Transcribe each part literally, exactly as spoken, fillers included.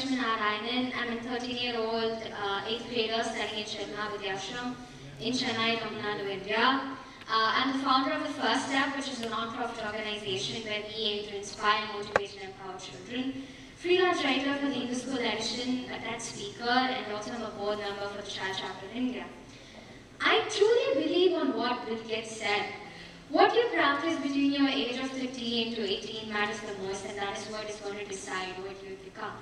Lakshmi Narayanan. I'm a thirteen-year-old uh, eighth grader studying in Chetna Vidyashram in Chennai, Tamil Nadu, India. Uh, I'm the founder of The First Step, which is a non-profit organization where we aim to inspire, motivate, and empower children. Freelance writer for the Hindu School Edition, a TED speaker, and also I'm a board member for the Child Chapter in India. I truly believe on what Bill Gates said. What you practice between your age of thirteen to eighteen matters the most, and that is what is going to decide what you become.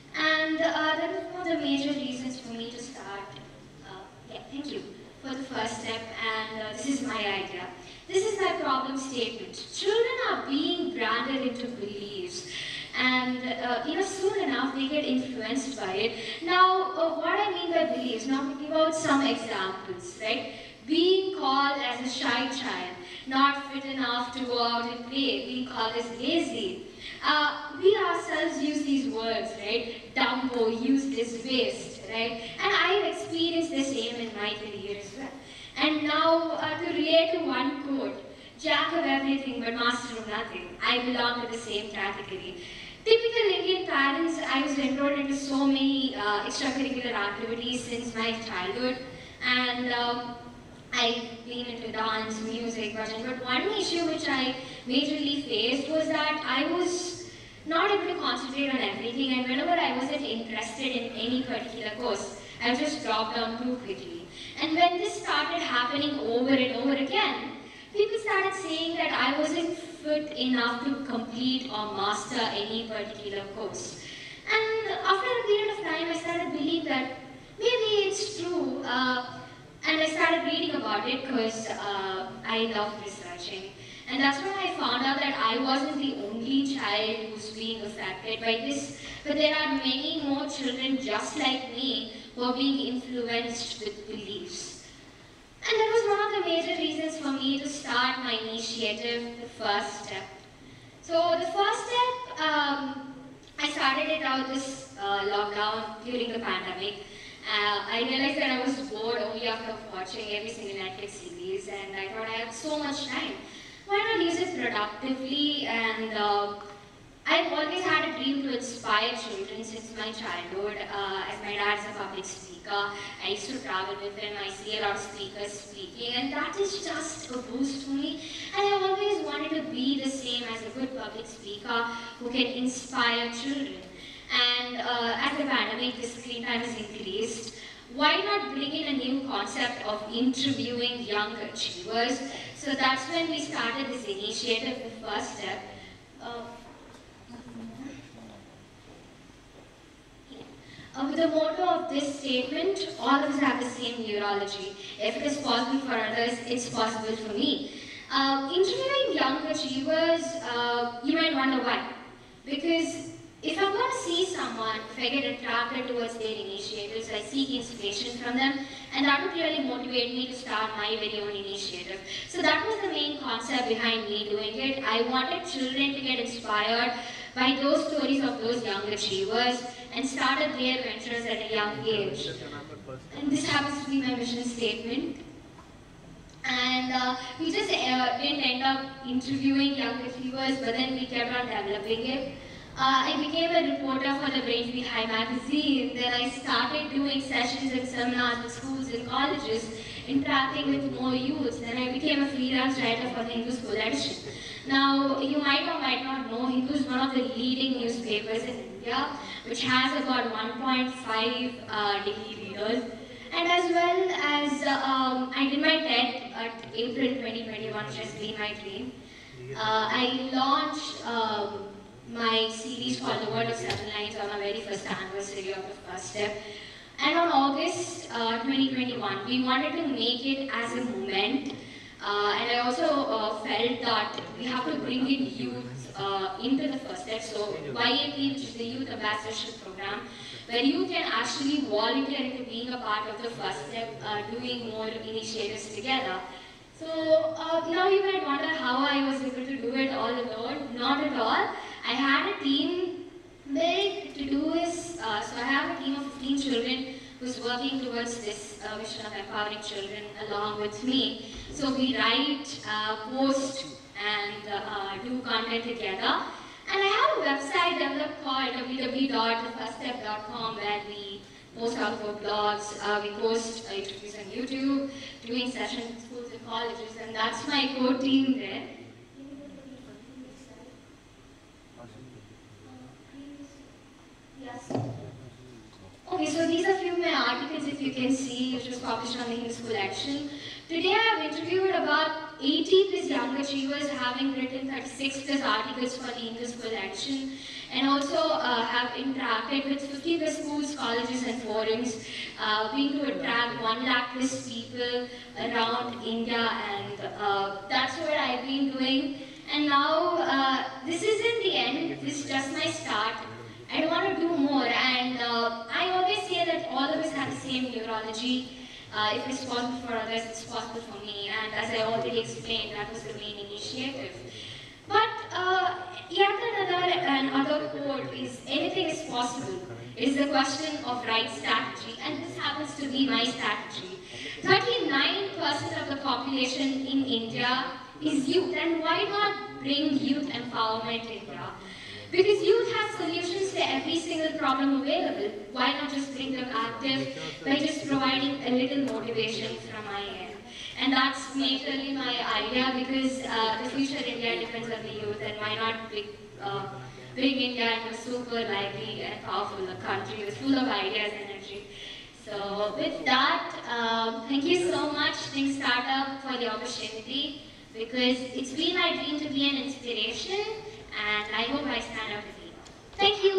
And uh, that was one of the major reasons for me to start. Uh, yeah, thank you for The First Step, and uh, this is my idea. This is my problem statement. Children are being branded into beliefs, and uh, you know, soon enough they get influenced by it. Now, uh, what I mean by beliefs, now I'm giving out some examples, right? Being called as a shy child, not fit enough to go out and play, being called as lazy. Uh, we ourselves use these words, right? Dumbo, useless, waste, right? And I've experienced the same in my career as well. And now, uh, to relate to one quote, jack of everything but master of nothing, I belong to the same category. Typical Indian parents, I was enrolled into so many uh, extracurricular activities since my childhood, and um, I've been into dance, music, bhajan, but one issue which I majorly faced was that I was not able to concentrate on everything, and whenever I wasn't interested in any particular course, I just dropped down too quickly. And when this started happening over and over again, people started saying that I wasn't fit enough to complete or master any particular course. And after a period of time, I started to believe that maybe it's true. Uh, And I started reading about it because uh, I love researching. And that's when I found out that I wasn't the only child who's being affected by this, but there are many more children just like me who are being influenced with beliefs. And that was one of the major reasons for me to start my initiative, The First Step. So The First Step, um, I started it out this uh, lockdown during the pandemic. Uh, I realized that I was bored only after watching every single Netflix series, and I thought I had so much time. Why not use it productively? And uh, I've always had a dream to inspire children since my childhood. Uh, as my dad's a public speaker, I used to travel with him. I see a lot of speakers speaking, and that is just a boost for me. And I've always wanted to be the same as a good public speaker who can inspire children. And uh, as the pandemic, the screen time has increased. Why not bring in a new concept of interviewing young achievers? So that's when we started this initiative, The First Step. Uh, uh, with the motto of this statement, all of us have the same neurology. If it is possible for others, it's possible for me. Uh, interviewing young achievers, uh, you might wonder why. Because if I'm going to see someone, if I get attracted towards their initiatives, I seek inspiration from them, and that would really motivate me to start my very own initiative. So that was the main concept behind me doing it. I wanted children to get inspired by those stories of those young achievers and started their ventures at a young age. And this happens to be my mission statement. And uh, we just uh, didn't end up interviewing young achievers, but then we kept on developing it. Uh, I became a reporter for the Braintree High magazine. Then I started doing sessions and seminars with schools and colleges, interacting with more youths. Then I became a freelance writer for the Hindu School Edition. Now, you might or might not know, Hindu is one of the leading newspapers in India, which has about one point five uh, daily readers. And as well as, uh, um, I did my TED at April twenty twenty-one, which has been my dream. Uh, I launched um, my series called The World of Seven Lines on my very first anniversary of The First Step. And on August uh, twenty twenty-one, we wanted to make it as a movement. Uh, and I also uh, felt that we have to bring in youth uh, into The First Step. So Y A P, which is the Youth Ambassadorship Program, where you can actually volunteer into being a part of The First Step, uh, doing more initiatives together. So uh, now you might wonder how I was able to do it all alone. Not at all. I had a team. Big to do is, uh, so I have a team of fifteen children who's working towards this uh, mission of empowering children along with me. So we write, uh, post, and uh, do content together. And I have a website developed called w w w dot the first step dot com where we post all of our blogs, uh, we post uh, interviews on YouTube, doing sessions in schools and colleges, and that's my core team there. Yes. Okay, so these are few of my articles, if you can see, which was published on the Hindu School Action. Today I have interviewed about eighty plus young achievers, having written thirty-six plus articles for the Hindu School Action, and also uh, have interacted with fifty plus schools, colleges and forums, uh, being to attract one lakh plus people around India, and uh, that's what I've been doing. And now, uh, this isn't the end, this is just my start. I don't want to do more, and uh, I always say that all of us have the same neurology. Uh, if it's possible for others, it's possible for me, and as I already explained, that was the main initiative. But uh, yet another and other quote is, anything is possible. It is a question of right strategy, and this happens to be my strategy. thirty-nine percent of the population in India is youth, and why not bring youth empowerment in India? Because youth has solutions to every single problem available. Why not just bring them active by just providing a little motivation from my end? And that's majorly my idea, because uh, the future India depends on the youth, and why not bring, uh, bring India into a super lively and powerful country with full of ideas and energy. So with that, um, thank you so much, Think Startup, for the opportunity, because it's been my dream to be an inspiration, and I hope I stand out to be. Thank you.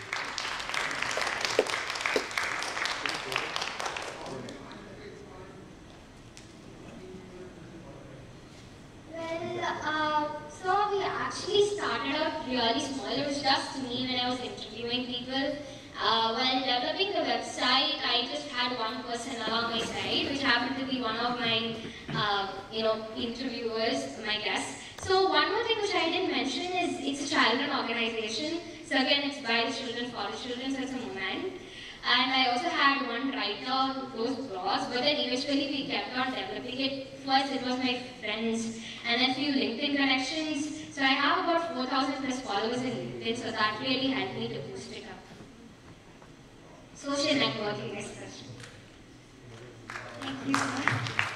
Well, uh, so we actually started out really small. It was just me when I was interviewing people. Uh, while developing the website, I just had one person along my side, which happened to be one of my, uh, you know, interviewers, my guests. So one more thing which I didn't mention is it's a children organization. So again, it's by the children, for the children, so it's a movement. And I also had one writer who wrote blogs, but then eventually we kept on developing it. First it was my friends, and then few LinkedIn connections. So I have about four thousand plus followers in LinkedIn, so that really helped me to boost it up. Social networking especially. Thank you.